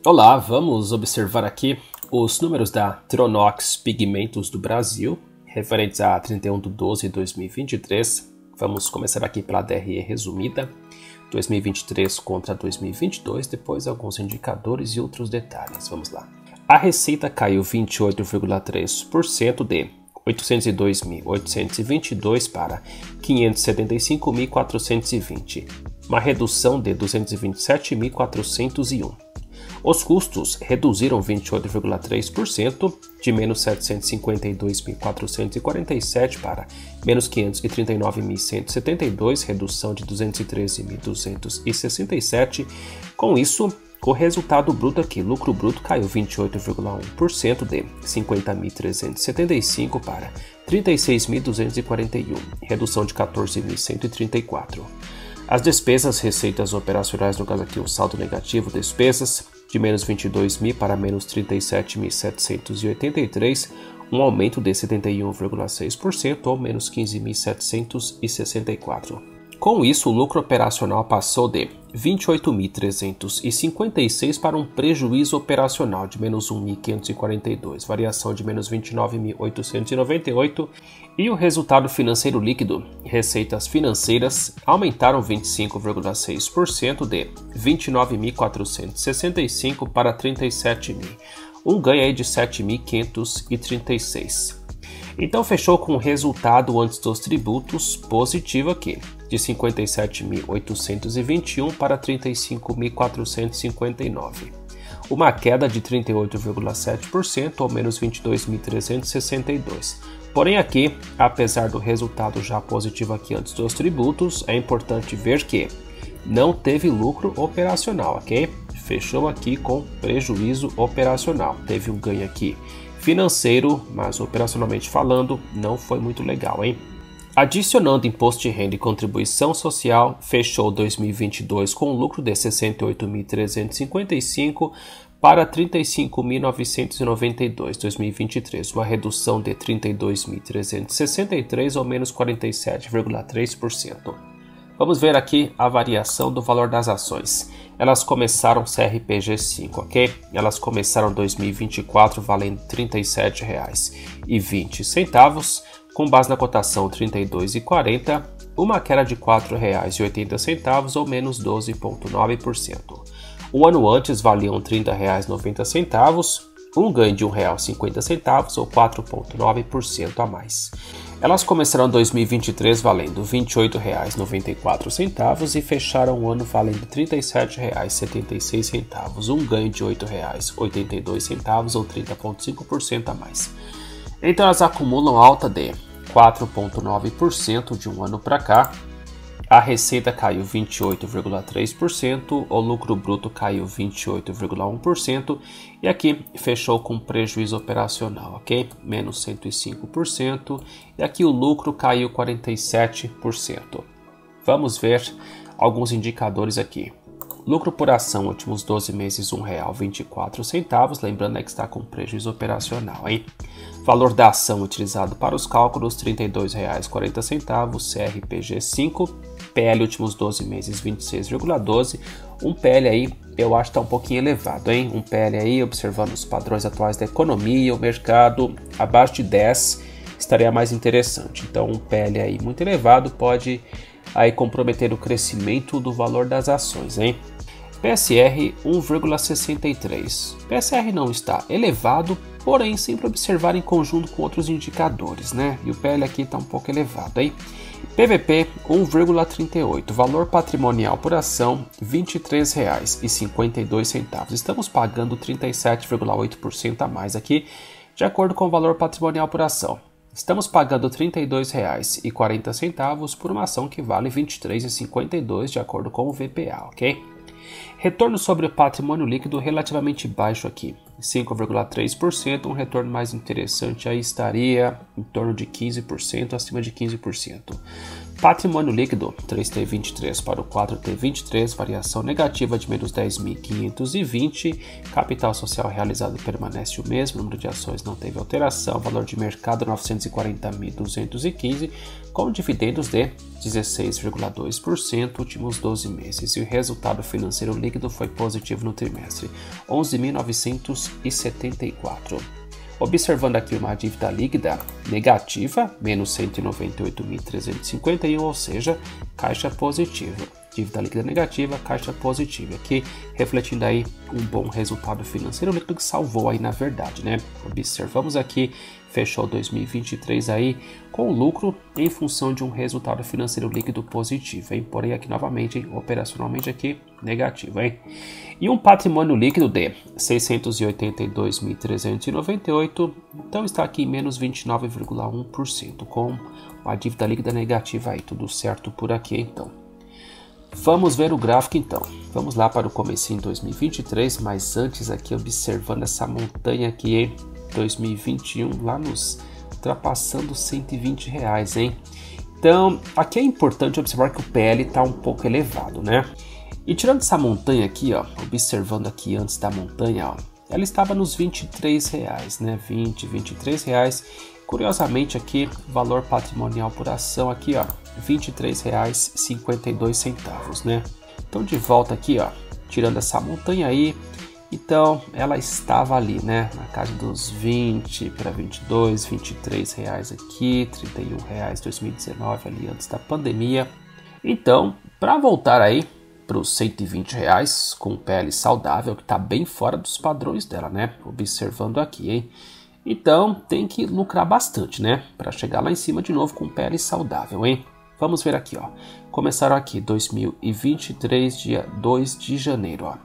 Olá, vamos observar aqui os números da Tronox Pigmentos do Brasil, referentes a 31/12/2023. Vamos começar aqui pela DRE resumida, 2023 contra 2022, depois alguns indicadores e outros detalhes. Vamos lá. A receita caiu 28,3% de 802.822 para 575.420, uma redução de 227.401. Os custos reduziram 28,3%, de menos 752.447 para menos 539.172, redução de 213.267. Com isso, o resultado bruto aqui, lucro bruto, caiu 28,1% de 50.375 para 36.241, redução de 14.134. As despesas, receitas operacionais, no caso aqui o saldo negativo, despesas, de menos 22.000 para menos 37.783, um aumento de 71,6% ou menos 15.764. Com isso, o lucro operacional passou de 28.356 para um prejuízo operacional de menos 1.542, variação de menos 29.898, e o resultado financeiro líquido, receitas financeiras, aumentaram 25,6% de 29.465 para 37.000, um ganho aí de 7.536. Então fechou com o resultado antes dos tributos positivo aqui, de 57.821 para 35.459. Uma queda de 38,7% ou menos 22.362. Porém aqui, apesar do resultado já positivo aqui antes dos tributos, é importante ver que não teve lucro operacional, ok? Fechou aqui com prejuízo operacional. Teve um ganho aqui financeiro, mas operacionalmente falando, não foi muito legal, hein? Adicionando imposto de renda e contribuição social, fechou 2022 com um lucro de 68.355 para 35.992, 2023, uma redução de 32.363 ou menos 47,3%. Vamos ver aqui a variação do valor das ações. Elas começaram CRPG 5, ok? Elas começaram 2024 valendo R$ 37,20, com base na cotação R$ 32,40, uma queda de R$ 4,80 ou menos 12,9%. O ano antes valiam R$ 30,90, um ganho de R$ 1,50 ou 4,9% a mais. Elas começaram 2023 valendo R$ 28,94 e fecharam o ano valendo R$ 37,76, um ganho de R$ 8,82 ou 30,5% a mais. Então elas acumulam alta de 4,9% de um ano para cá. A receita caiu 28,3%, o lucro bruto caiu 28,1% e aqui fechou com prejuízo operacional, ok? Menos 105% e aqui o lucro caiu 47%. Vamos ver alguns indicadores aqui. Lucro por ação, últimos 12 meses, R$ 1,24, lembrando que está com prejuízo operacional, hein? Valor da ação utilizado para os cálculos, R$ 32,40, CRPG 5, PL últimos 12 meses, 26,12, um PL aí, eu acho que está um pouquinho elevado, hein? Um PL aí, observando os padrões atuais da economia, o mercado, abaixo de 10 estaria mais interessante. Então, um PL aí muito elevado pode aí comprometer o crescimento do valor das ações, hein? PSR 1,63. PSR não está elevado, porém sempre observar em conjunto com outros indicadores, né? E o PL aqui está um pouco elevado, hein? PVP 1,38. Valor patrimonial por ação R$ 23,52. Estamos pagando 37,8% a mais aqui, de acordo com o valor patrimonial por ação. Estamos pagando R$ 32,40 por uma ação que vale R$ 23,52 de acordo com o VPA, ok? Retorno sobre o patrimônio líquido relativamente baixo aqui, 5,3%, um retorno mais interessante aí estaria em torno de 15%, acima de 15%. Patrimônio líquido, 3T23 para o 4T23, variação negativa de menos 10.520, capital social realizado permanece o mesmo, número de ações não teve alteração, valor de mercado 940.215, com dividendos de 16,2% últimos 12 meses, e o resultado financeiro líquido foi positivo no trimestre, 11.974. Observando aqui uma dívida líquida negativa, menos 198.351, ou seja, caixa positivo. Dívida líquida negativa, caixa positiva. Aqui refletindo aí um bom resultado financeiro líquido que salvou aí na verdade, né? Observamos aqui, fechou 2023 aí com lucro em função de um resultado financeiro líquido positivo, hein? Porém aqui novamente, operacionalmente aqui negativo, hein? E um patrimônio líquido de 682.398, então está aqui em menos 29,1%, com uma dívida líquida negativa aí, tudo certo por aqui então. Vamos ver o gráfico então, vamos lá para o comecinho de 2023, mas antes aqui observando essa montanha aqui em 2021, lá nos ultrapassando R$120, hein? Então, aqui é importante observar que o PL está um pouco elevado, né? E tirando essa montanha aqui, ó, observando aqui antes da montanha, ó, ela estava nos R$23, né? 20, R$23. Curiosamente aqui, valor patrimonial por ação aqui, ó, R$23,52, né? Então de volta aqui, ó, tirando essa montanha aí, então ela estava ali, né, na casa dos 20 para 22, R$23 aqui, R$31 2019 ali antes da pandemia. Então, para voltar aí para os R$120 com PL saudável, que está bem fora dos padrões dela, né? Observando aqui, hein? Então tem que lucrar bastante, né? Para chegar lá em cima de novo com PL saudável, hein? Vamos ver aqui, ó. Começaram aqui 2023, dia 2 de janeiro, ó.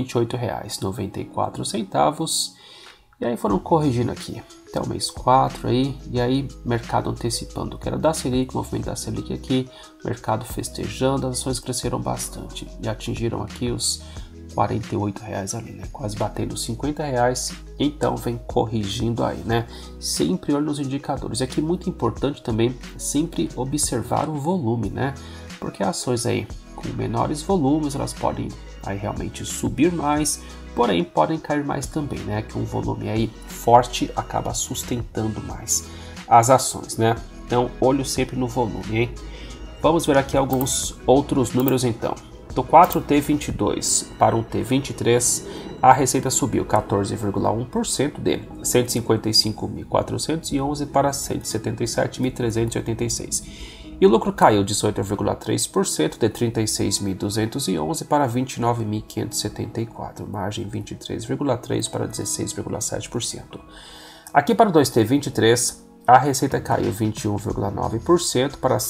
R$28,94. E aí foram corrigindo aqui até o mês 4 aí, e aí mercado antecipando que era da Selic, movimento da Selic aqui, mercado festejando, as ações cresceram bastante e atingiram aqui os R$48 ali, né? Quase batendo os R$50, então vem corrigindo aí, né? Sempre olho nos indicadores. E aqui muito importante também sempre observar o volume, né? Porque ações aí com menores volumes, elas podem aí realmente subir mais, porém podem cair mais também, né? Que um volume aí forte acaba sustentando mais as ações, né? Então, olho sempre no volume, hein? Vamos ver aqui alguns outros números então. Do 4T22 para um T23, a receita subiu 14,1% de 155.411 para 177.386. E o lucro caiu 18,3% de 36.211 para 29.574, margem 23,3% para 16,7%. Aqui para o 2T23, a receita caiu 21,9% para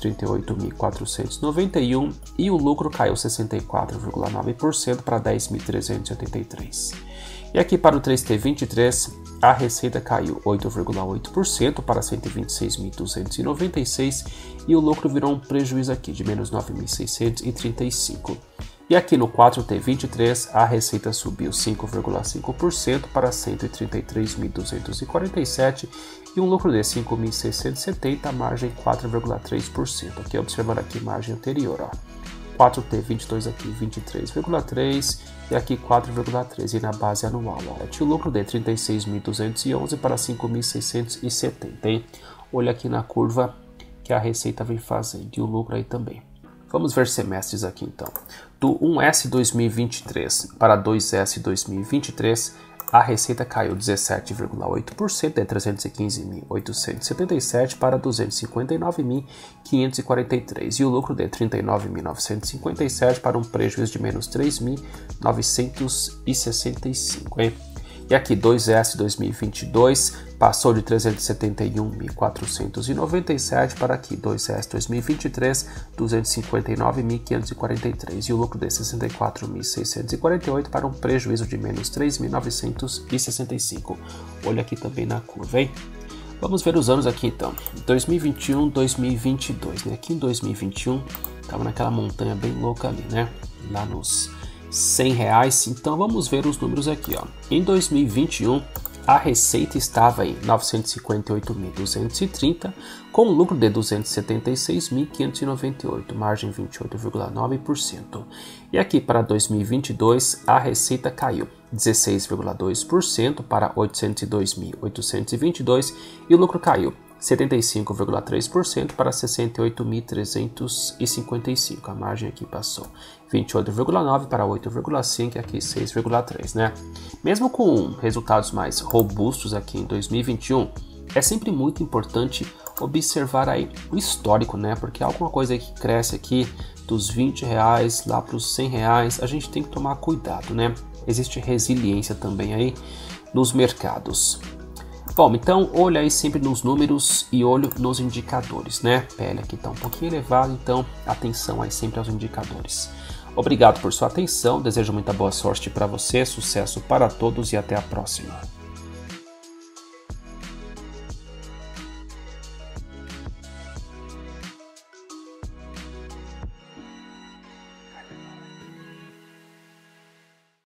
138.491 e o lucro caiu 64,9% para 10.383. E aqui para o 3T23, a receita caiu 8,8% para 126.296 e o lucro virou um prejuízo aqui de menos 9.635. E aqui no 4T23, a receita subiu 5,5% para 133.247 e um lucro de 5.670, margem 4,3%. Aqui observando aqui margem anterior, ó. 4T22 aqui 23,3 e aqui 4,3 e na base anual, ó. O lucro de 36.211 para 5.670, hein? Olha aqui na curva que a receita vem fazendo e o lucro aí também. Vamos ver semestres aqui então. Do 1S 2023 para 2S 2023, a receita caiu 17,8% de 315.877 para 259.543 e o lucro de 39.957 para um prejuízo de menos 3.965, hein? E aqui 2S 2022 passou de 371.497 para aqui 2S 2023 259.543 e o lucro de 64.648 para um prejuízo de menos 3.965. Olha aqui também na curva, hein? Vamos ver os anos aqui então. 2021, 2022, né? Aqui em 2021 estava naquela montanha bem louca ali, né? Lá nos R$100, então vamos ver os números aqui, ó. Em 2021, a receita estava em 958.230, com lucro de 276.598, margem 28,9%. E aqui para 2022, a receita caiu 16,2% para 802.822 e o lucro caiu 75,3% para 68.355. A margem aqui passou 28,9 para 8,5 e aqui 6,3, né? Mesmo com resultados mais robustos aqui em 2021, é sempre muito importante observar aí o histórico, né? Porque alguma coisa que cresce aqui dos R$20 lá para os R$100, a gente tem que tomar cuidado, né? Existe resiliência também aí nos mercados. Bom, então olha aí sempre nos números e olho nos indicadores, né? PL aqui está um pouquinho elevado, então atenção aí sempre aos indicadores. Obrigado por sua atenção, desejo muita boa sorte para você, sucesso para todos e até a próxima.